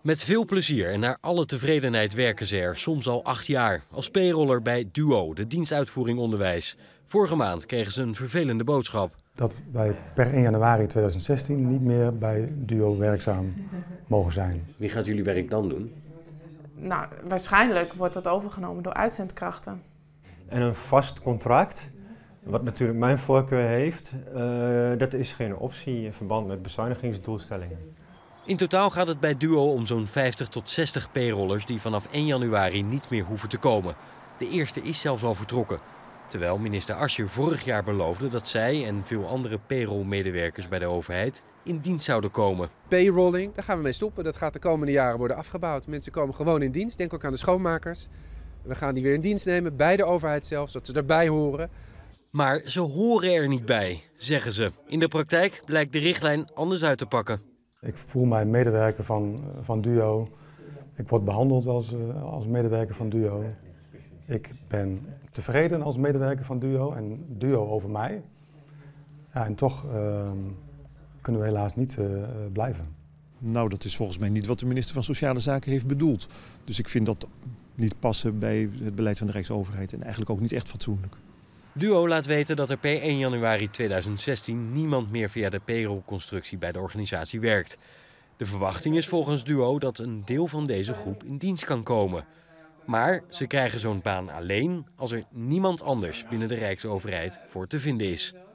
Met veel plezier en naar alle tevredenheid werken ze er, soms al 8 jaar, als payroller bij DUO, de dienstuitvoering onderwijs. Vorige maand kregen ze een vervelende boodschap. Dat wij per 1 januari 2016 niet meer bij DUO werkzaam mogen zijn. Wie gaat jullie werk dan doen? Nou, waarschijnlijk wordt dat overgenomen door uitzendkrachten. En een vast contract, wat natuurlijk mijn voorkeur heeft, dat is geen optie in verband met bezuinigingsdoelstellingen. In totaal gaat het bij DUO om zo'n 50 tot 60 payrollers die vanaf 1 januari niet meer hoeven te komen. De eerste is zelfs al vertrokken. Terwijl minister Asscher vorig jaar beloofde dat zij en veel andere payroll-medewerkers bij de overheid in dienst zouden komen. Payrolling, daar gaan we mee stoppen. Dat gaat de komende jaren worden afgebouwd. Mensen komen gewoon in dienst. Denk ook aan de schoonmakers. We gaan die weer in dienst nemen, bij de overheid zelf, zodat ze erbij horen. Maar ze horen er niet bij, zeggen ze. In de praktijk blijkt de richtlijn anders uit te pakken. Ik voel mij medewerker van DUO. Ik word behandeld als medewerker van DUO. Ik ben tevreden als medewerker van DUO en DUO over mij. Ja, en toch kunnen we helaas niet blijven. Nou, dat is volgens mij niet wat de minister van Sociale Zaken heeft bedoeld. Dus ik vind dat niet passen bij het beleid van de Rijksoverheid en eigenlijk ook niet echt fatsoenlijk. DUO laat weten dat er per 1 januari 2016 niemand meer via de payrollconstructie bij de organisatie werkt. De verwachting is volgens DUO dat een deel van deze groep in dienst kan komen. Maar ze krijgen zo'n baan alleen als er niemand anders binnen de Rijksoverheid voor te vinden is.